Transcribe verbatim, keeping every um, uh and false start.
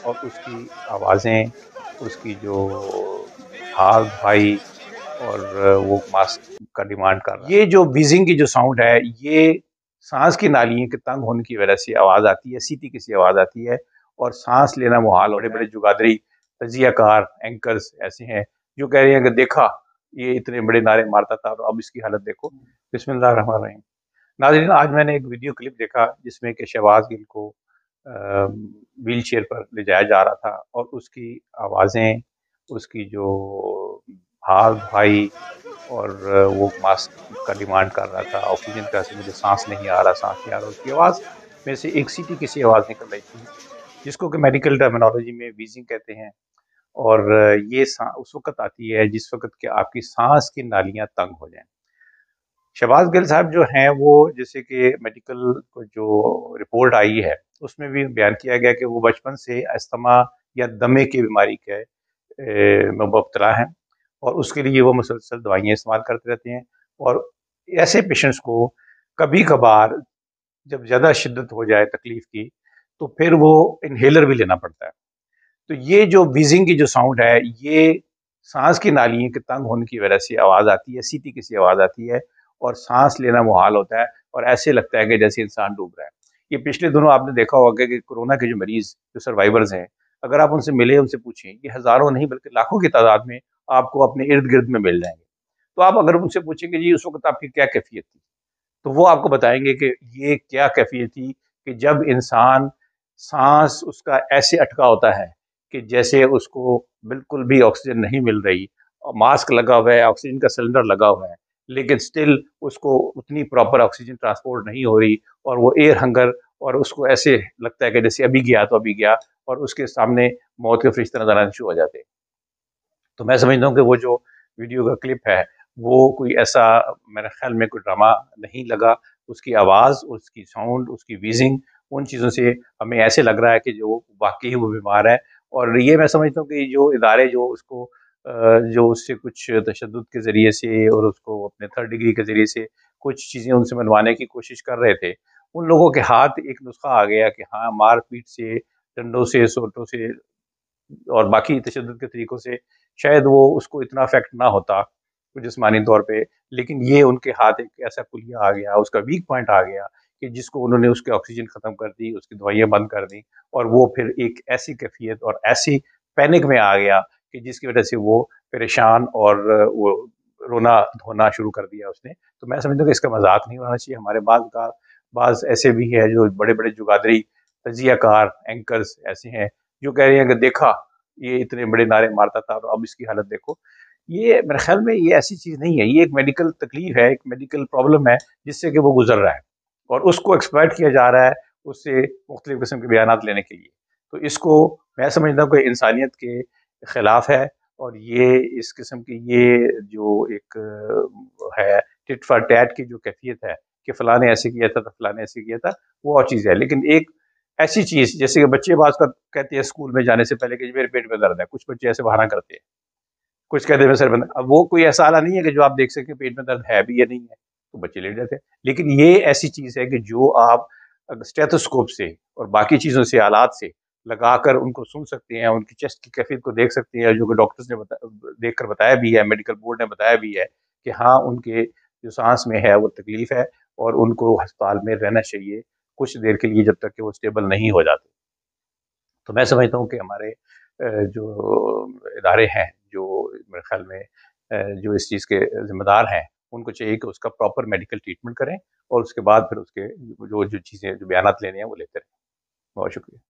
اور اس کی آوازیں، اس کی جو بھاگ بھائی اور وہ ماسک کا ڈیمانڈ کر رہا ہے، یہ جو ویزنگ کی جو ساؤنڈ ہے، یہ سانس کی نالیوں کے تنگ ہونے کی وجہ سے آواز آتی ہے، سیدھی کسی آواز آتی ہے اور سانس لینا محال ہوتا ہے۔ بڑے بڑے جگادری تجزیہ کار اینکرز ایسے ہیں جو کہہ رہے ہیں کہ دیکھا یہ اتنے بڑے نعرے مارتا تھا اور اب اس کی حالت دیکھو۔ بسم اللہ الرحمن الرحیم۔ ناظرین، آج میں نے ایک ویڈیو کلپ دیکھا جس میں کہ شہباز گل کو ویل چیئر پر لے جایا جا رہا تھا اور اس کی آوازیں، اس کی جو بھاگ بھائی اور وہ ماسک کا ڈیمانڈ کر رہا تھا، آکسیجن کا، سے مجھے سانس نہیں آ رہا سانس نہیں آ رہا اس کی آواز میں سے ایک سیٹی کسی آواز نکل رہی تھی جس کو کہ میڈیکل ٹرمینالوجی میں ویزنگ کہتے ہیں، اور یہ اس وقت آتی ہے جس وقت کہ آپ کی سانس کی نالیاں تنگ ہو جائیں۔ شہباز گل صاحب جو ہیں وہ جیسے کہ میڈیکل جو رپورٹ آئی ہے اس میں بھی بیان کیا گیا کہ وہ بچپن سے استھما یا دمے کی بیماری کے مبتلا ہیں اور اس کے لیے وہ مسلسل دوائیاں استعمال کرتے رہتے ہیں، اور ایسے پیشنٹس کو کبھی کبھار جب زیادہ شدت ہو جائے تکلیف کی تو پھر وہ انہیلر بھی لینا پڑتا ہے۔ تو یہ جو ویزنگ کی جو ساؤنڈ ہے، یہ سانس کی نالیوں کے تنگ ہونے کی وجہ سے آواز آتی ہے، سیدھی کسی آواز آتی ہے اور سانس لینا محال ہوتا ہے اور ایسے لگتا ہے کہ جیسے انسان ڈوب رہا ہے۔ یہ پچھلے دنوں آپ نے دیکھا ہوگا کہ کورونا کے جو مریض جو سروائیورز ہیں، اگر آپ ان سے ملے، ان سے پوچھیں، یہ ہزاروں نہیں بلکہ لاکھوں کی تعداد میں آپ کو اپنے ارد گرد میں مل جائیں گے۔ تو آپ اگر ان سے پوچھیں کہ جی اس وقت آپ کی کیا کیفیت تھی، تو وہ آپ کو بتائیں گے کہ یہ کیا کیفیت تھی کہ جب انسان سانس اس کا ایسے اٹکا ہوتا ہے کہ جیسے اس کو بالکل بھی آکسیجن نہیں مل رہی، ماسک لگا ہوا ہے، آکسیجن کا سلنڈر لگا ہوا ہے، لیکن سٹل اس کو اتنی پراپر آکسیجن ٹرانسپورٹ نہیں ہو رہی اور وہ ایئر ہنگر، اور اس کو ایسے لگتا ہے کہ جیسے ابھی گیا تو ابھی گیا، اور اس کے سامنے موت کے فرشتے نظر آنے شروع ہو جاتے ہیں۔ تو میں سمجھتا ہوں کہ وہ جو ویڈیو کا کلپ ہے وہ کوئی ایسا میرے خیال میں کوئی ڈرامہ نہیں لگا، اس کی آواز، اس کی ساؤنڈ، اس کی ویزنگ، ان چیزوں سے ہمیں ایسے لگ رہا ہے کہ جو واقعی وہ بیمار ہے۔ اور یہ میں سمجھتا ہوں کہ جو ادارے جو اس کو جو اس سے کچھ تشدد کے ذریعے سے اور اس کو اپنے تھرڈ ڈگری کے ذریعے سے کچھ چیزیں ان سے منوانے کی کوشش کر رہے تھے، ان لوگوں کے ہاتھ ایک نسخہ آ گیا کہ ہاں مار پیٹ سے، ڈنڈوں سے، سوٹوں سے اور باقی تشدد کے طریقوں سے شاید وہ اس کو اتنا افیکٹ نہ ہوتا جسمانی طور پہ، لیکن یہ ان کے ہاتھ ایک ایسا کلیہ آ گیا، اس کا ویک پوائنٹ آ گیا کہ جس کو انہوں نے اس کے آکسیجن ختم کر دی، اس کی دوائیاں بند کر دی، اور وہ پھر ایک ایسی کیفیت اور ایسی پینک میں آ گیا کہ جس کی وجہ سے وہ پریشان اور وہ رونا دھونا شروع کر دیا اس نے۔ تو میں سمجھتا ہوں کہ اس کا مذاق نہیں ہونا چاہیے۔ ہمارے بعض کا بعض ایسے بھی ہے جو بڑے بڑے جگادری تجزیہ کار اینکرز ایسے ہیں جو کہہ رہے ہیں کہ دیکھا یہ اتنے بڑے نعرے مارتا تھا اور اب اس کی حالت دیکھو۔ یہ میرے خیال میں یہ ایسی چیز نہیں ہے، یہ ایک میڈیکل تکلیف ہے، ایک میڈیکل پرابلم ہے جس سے کہ وہ گزر رہا ہے اور اس کو ایکسپلائٹ کیا جا رہا ہے اس سے مختلف قسم کے بیانات لینے کے لیے۔ تو اس کو میں سمجھتا ہوں کہ انسانیت کے خلاف ہے، اور یہ اس قسم کی یہ جو ایک ہے ٹٹ فار ٹیٹ کی جو کیفیت ہے کہ فلاں نے ایسے کیا تھا تو فلاں نے ایسے کیا تھا، وہ اور چیز ہے۔ لیکن ایک ایسی چیز جیسے کہ بچے بعض کا کہتے ہیں اسکول میں جانے سے پہلے کہ میرے پیٹ میں درد ہے، کچھ بچے ایسے بہانہ کرتے ہیں، کچھ کہتے ہیں سر بند، اب وہ کوئی ایسا آلہ نہیں ہے کہ جو آپ دیکھ سکیں پیٹ میں درد ہے بھی یا نہیں ہے، تو بچے لیٹ جاتے ہیں۔ لیکن یہ ایسی چیز ہے کہ جو آپ اسٹیتھوسکوپ سے اور باقی چیزوں سے، آلات سے لگا کر ان کو سن سکتے ہیں، ان کی چیسٹ کی کیفیت کو دیکھ سکتے ہیں، جو کہ ڈاکٹرز نے دیکھ کر بتایا بھی ہے، میڈیکل بورڈ نے بتایا بھی ہے کہ ہاں ان کے جو سانس میں ہے وہ تکلیف ہے اور ان کو ہسپتال میں رہنا چاہیے کچھ دیر کے لیے جب تک کہ وہ اسٹیبل نہیں ہو جاتے۔ تو میں سمجھتا ہوں کہ ہمارے جو ادارے ہیں جو میرے خیال میں جو اس چیز کے ذمہ دار ہیں، ان کو چاہیے کہ اس کا پراپر میڈیکل ٹریٹمنٹ کریں اور اس کے بعد پھر اس کے جو جو چیزیں جو بیانات لینے ہیں وہ لیتے رہیں۔ بہت شکریہ۔